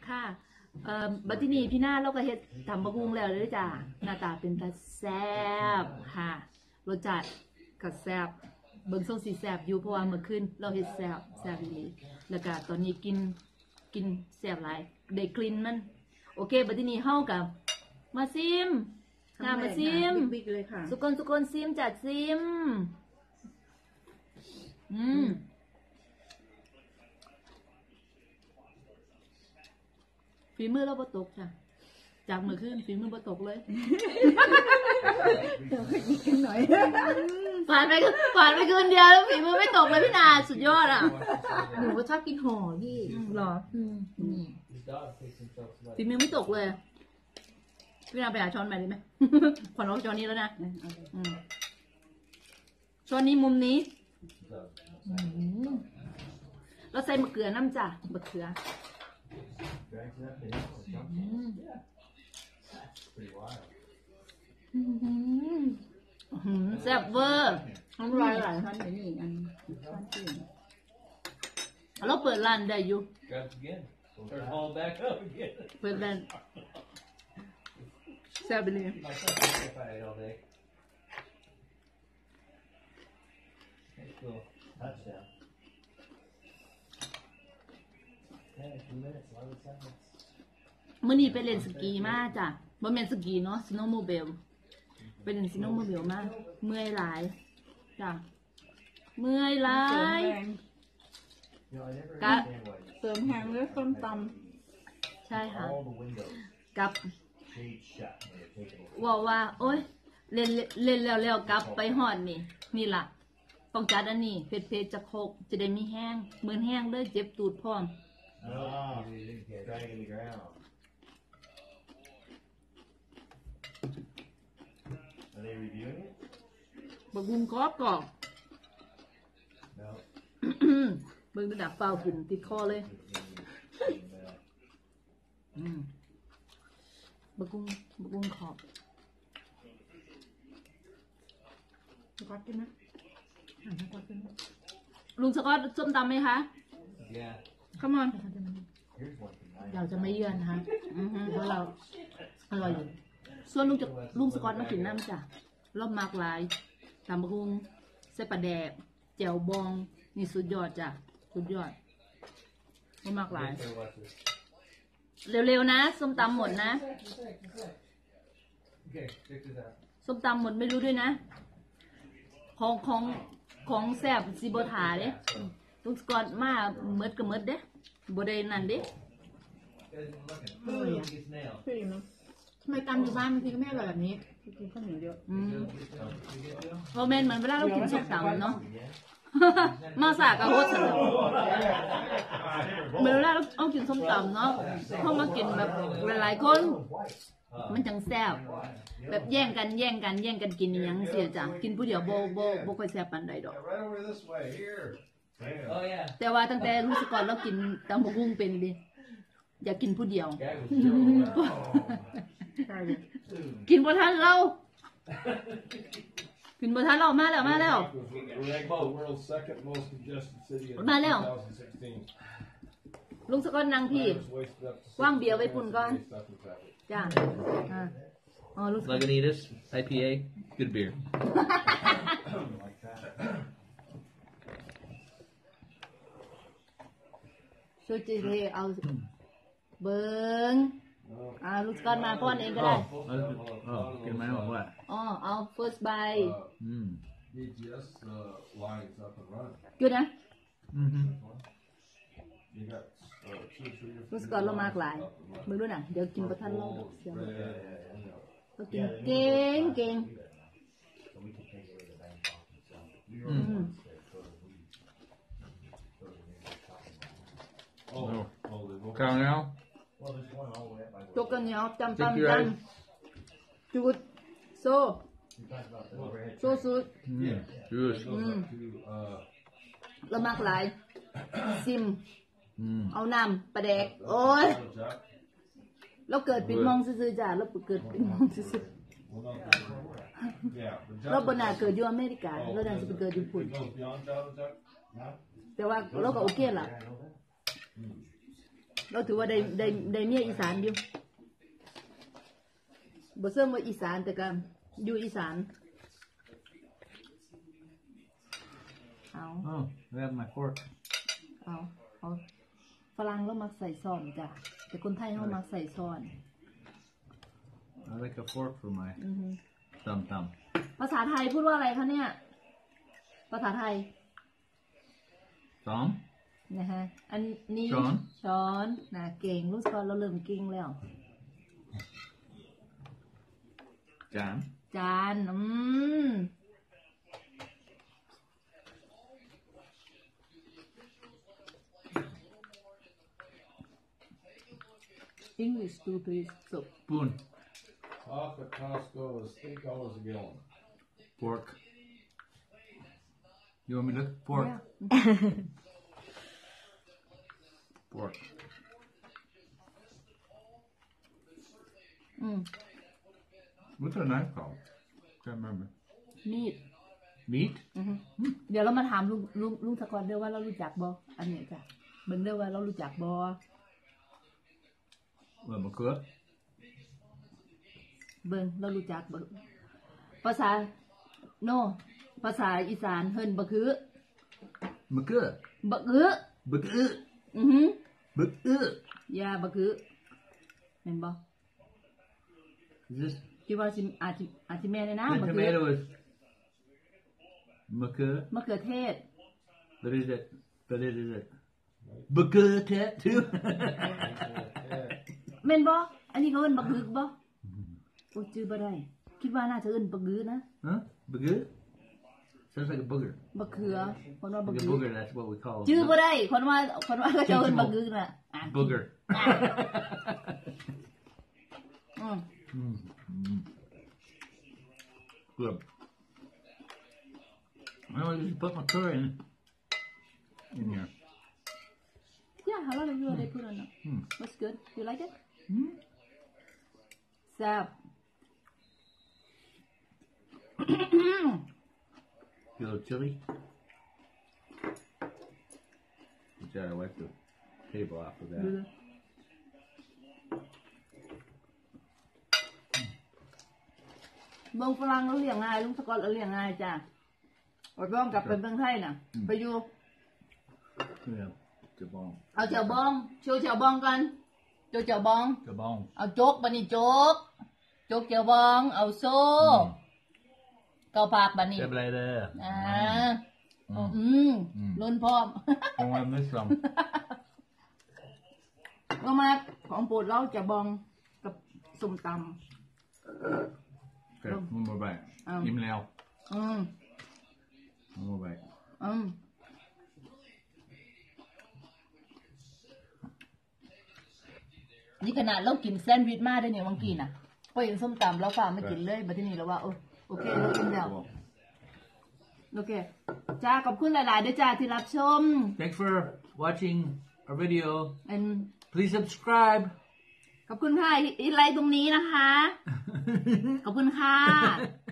ค่ะบัดที่นี่พี่หน้าเราก็เฮ็ดทำบะฮุงแล้วเลยจ้ะหน้าตาเป็นตาแซ่บค่ะรสชาติก็แซ่บเบิ่งส่งสีแซ่บอยู่เพราะว่าเมื่อคืนเราเฮ็ดแซ่บดีแล้วก็ตอนนี้กินแซ่บหลายได้กลิ่นมันโอเคบัดที่นี่เฮากับมาซิมมาซิมบิ๊กเลยค่ะสุกนซิมจัดซิมฝีมือเราบ่ตกจ้ะจากเมื่อคืนฝีมือบ่ตกเลยเดี๋ยวอีกนิดหน่อยผ่านไปคืนเดียวแล้วฝีมือไม่ตกเลยพี่นาสุดยอดอ่ะหนูก็ชอบกินห่อพี่หรอฝีมือไม่ตกเลยพี่นาไปหาช้อนใหม่ดีไหมขอลองช้อนนี้แล้วนะช้อนนี้มุมนี้เราใส่มะเขือน้ำจ้ะมะเขือแซ่บเวอร์น้ำลายไหลท่านนี่อันท่านจริงเราเปิดร้านได้อยู่เปิดร้านแซ่บไปเลยมื่อนี้ไปเล่นสกีมาจ้ะบ่แม่นสกีเนาะสโนว์โมเบลไปเล่นสโนว์โมเบลมาเมื่อยหลายจ้ะเมื่อยหลายกะเติมแห้งด้วยส้มตำใช่ค่ะกับว่าโอ๊ยเล่นแล้วกลับไปหอดนี่ล่ะต้องจัดอันนี้เพชรจะโคกจะได้มีแห้งเหมือนแห้งเลยเจ็บตูดพร้อมบักบุ้งกรอบเบิ่งระดับเปล่าขึ้นติดคอเลยบักบุ้งขอบสก๊อตกินนะลุงสก๊อตส้มตำไหมคะCome on เราจะไม่เยื่อนนะคะเพราะเราอร่อยอยู่ส่วนลุงสก๊อตมากินน้ำจ้ะรอบมากหลายตำบักหุ่งใส่ปลาแดกแจ่วบองนี่สุดยอดจ้ะสุดยอดรอบมากหลายเร็วๆนะส้มตำหมดนะส้มตำหมดไม่รู้ด้วยนะของแซ่บซีโบถาเด้ลุงสก๊อตมาเมิดก็เมิดเด้บ่ได้นั่นเด้พี่นะทำไมตำอยู่บ้านบางทีก็ไม่อร่อยแบบนี้กินข้าวเหนียวเยอะโมเมนต์เหมือนเวลาเรากินส้มตำเนาะมาสากะโฮดสนุกเหมือนเวลาเรากินส้มตำเนาะเขามากินแบบหลายๆคนมันจังแซ่บแบบแย่งกันกินอย่างเสียจ้ะกินผู้เดียวโบค่อยแซ่บปานใดดอกแต่ว่าตั้งแต่รู้สึกก่อนเรากินตำบักหุ่งเป็นดิอยากกินผู้เดียวกินบ่ทันเรากินบ่ทันเรามาแล้วมาแล้วลุงสกอตนั่งพี่ว่างเบียร์ไว้ปุ่นก่อนจ้า Lagunitas IPA good beer ช่วยจีเรเอาเบิ้งลูกสกอตมาป้อนเองก็ได้กินไหมบอกว่าเอา first buy lines up and running. good นะลูกสกอตเรามากหลายมึงดูหนังเดี๋ยวกินประทันเราเรากินเก่งข้าวเหนียวจกกันเหนียวจำจุดโซสุดเรามากหลายซิมเอาน้ำปลาแดกโอ้ยเราเกิดปิดมองซื่อๆจ้ะเราเกิดปิดมองซื่อๆเราบนหน้าเกิดอยู่อเมริกาเราดันจะไปเกิดอยู่ญี่ปุ่นแต่ว่าเราก็โอเคล่ะเราถือว่าได้เมียอีสานอยู่บ่เสื่อมว่าอีสานแต่ก็อยู่อีสานเอา Oh, I have my fork. เอาฝรั่งเรามักใส่ซอนจ้ะแต่คนไทยเขามักใส่ซอน I like a fork for my อือฮึ thumb. ภาษาไทยพูดว่าอะไรคะเนี่ยภาษาไทย Thumb? นะฮะอันนี้ ช้อนนะเก่งลูกศรเราเริ่มเก่งแล้ว Jam. จานEnglish too please so Spoon. Half at Costco is $8 a gallon. Fork. You want me to look? Fork. yeah. Fork. What's a knife called? Can't remember. มีด Meat? เดี๋ยวเรามาถามลุงสกอตเด้อว่าเรารู้จักบออันนี้จ้ะเบิ่งเด้อว่าเรารู้จักบอ What, my cook? เบิ่งเรารู้จักบ่ภาษาโนภาษาอีสานเฮิ้นบ่คือ My cook. บ่คือ But อือหือ but ยาบ่คือแม่นบ่ Is this คิดว่าสิอาจสิแม่นเลยนะ the บ่คือ tomato is maca? มะเขือเทศ But is it? But it is it? Maca too? แม่นบ่อันนี้เขาเอิ้นบ่คือบ่โอ้จื้อบ่ได้คิดว่าน่าจะเอิ้นบ่คือนะ Huh? Booger? Sounds like a booger. บ่เขือคนว่าบ่ Like คื a อ booger, that's what we call จื้อ it. บ่ได้คนว่าเขาจะเอิ้นบ่คือน่ะอ่ะ Booger. อืม Good. I always just put my curry in here. Yeah, how long have you already put on it? That's good. You like it? Sap. A little chili. Which I wipe the table off of that. Good. เมืองฝรั่งเราเลี้ยงง่ายลุงสกอตเราเลี้ยงง่ายจ้ะอดบ้องกลับไปเมืองไทยน่ะ ไปอยู่ Yeah, the bong. เอาเจียวบองโชว์เจียวบองกันโชว์เจียวบอง The bong. เอาโจ๊กบันนี่โจ๊กเจียวบอง เอาโซ่เกาปากบันนี่ Step like that. ล้นพร้อม I want this some. ก็มาของโปรดเราเจียวบองกับส้มตำ Okay, one more bite. Even now. อืม One more bite. นี่ขนาดเรากินแซนด์วิชมาได้เนี่ยบางกีน่ะพอเห็นส้มตำเราฝ่าไม่กินเลยบัดที่นี่เราว่าโอเคเรากินแล้ว โอเคจ้าขอบคุณหลายๆด้วยจ้าที่รับชม Thanks for watching our video. and Please subscribe. ขอบคุณค่ะอีไลค์ตรงนี้นะคะ ขอบคุณค่ะ